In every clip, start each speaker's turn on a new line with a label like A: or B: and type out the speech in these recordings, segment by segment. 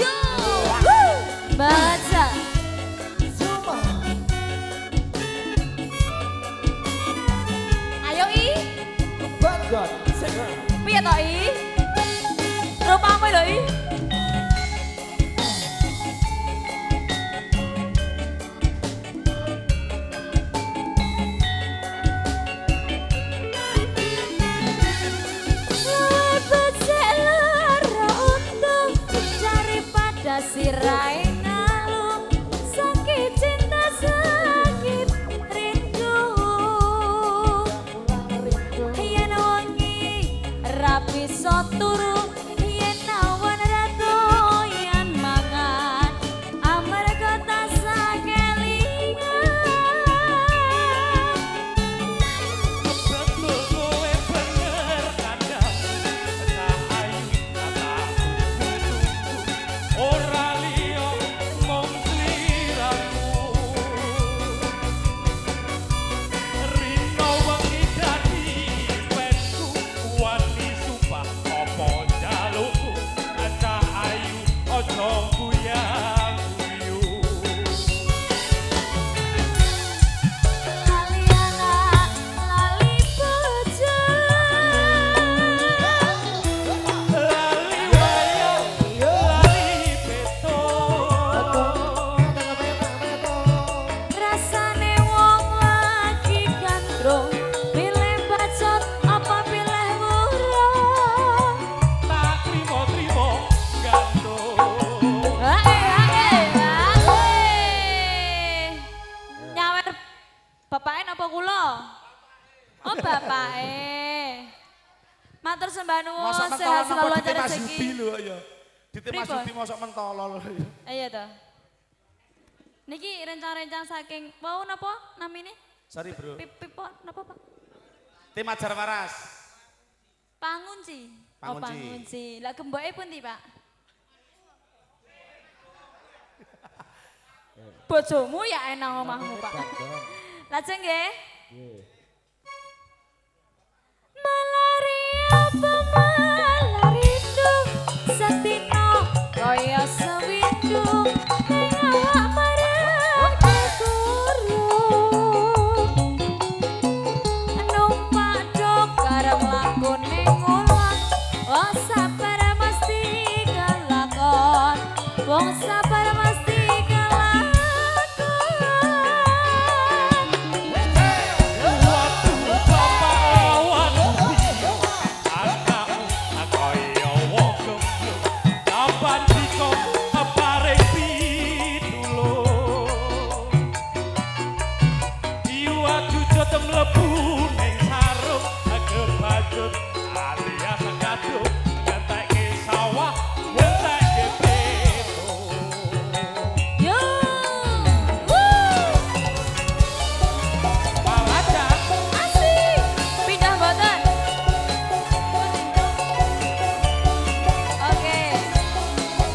A: Yo, baca. Ayo I.
B: Banget.
A: Piye to I? Rupamu lho I. Sirai ngalung sakit cinta sakit rindu yen wengi rapi soturu yen awan ratu yen mangan amarga tak sakelingan
C: betul kowe bener kadang tak ayu kataku ora liya mung sliramu rino wengi dadi penku wani sumpah apa jalukku cah ayu aja guyang guyu
A: Aliana lali bojo
C: lali wayang lali beto
A: rasane wong lagi gandrung pilih bacot apa pilih murah
C: tak trimo-trimo gantung
A: nyawer bapake napa kula? Oh bapake. Matur sembah nuwun
B: Masa
A: sehat
B: mentolo
A: selalu
B: napa
A: acara
B: Mas Yudi
A: rezeki.
B: lho ya. Dite Mas
A: Pripun?
B: Yudi mosok mentolo lho.
A: Iya to. Niki rencang-rencang saking mau napa namine?
B: Sorry bro.
A: Pipo napa Pak?
B: Tim Ajar Waras.
A: Pangunci. Oh
B: Pangunci.
A: pangunci. Lah gemboke pundi Pak? Bojomu ya enang omahmu Pak. Lajeng nggih. Malari apa malarindo setino kaya sewindu ning awak marake kurung numpak dokar mlaku ning ulang wong sabar mesti kelakon wong sabar mesti kelakon
C: waduh bapak lawan dia anakmu kaya wong gemblung kapan dikon paring pitulung jiwa jujut mlebu ning sarung kebajut alias kadung ngentekke sawah ngentekke peto
A: yo
C: Palacan
A: asik pindah mboten oke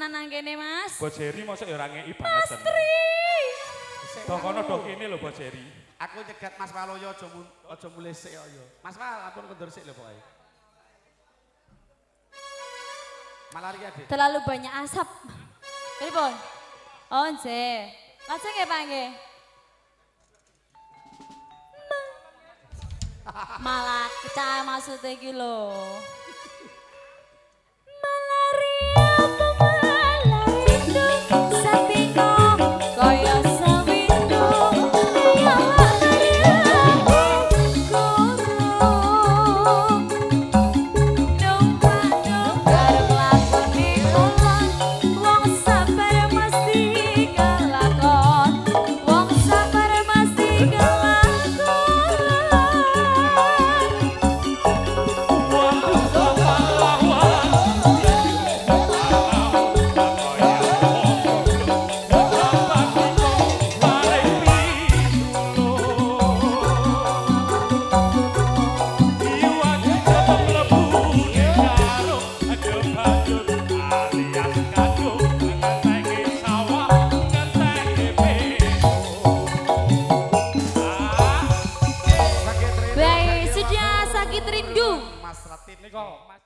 A: pesanan nang kene, Mas.
C: Bos Jerry mosok ya ora ngeki banget.
A: Tri.
C: Dok kono dok kene lho Bos Jerry.
B: Aku cegat Mas Waloyo aja mulai sik yo. Mas Wal, ampun kondur sik lho pokoke. Malari ya, Dik.
A: Terlalu banyak asap. Pripun? Oh, nggih. Lajeng nggih, Pak nggih. Malah kecah maksudnya iki lho.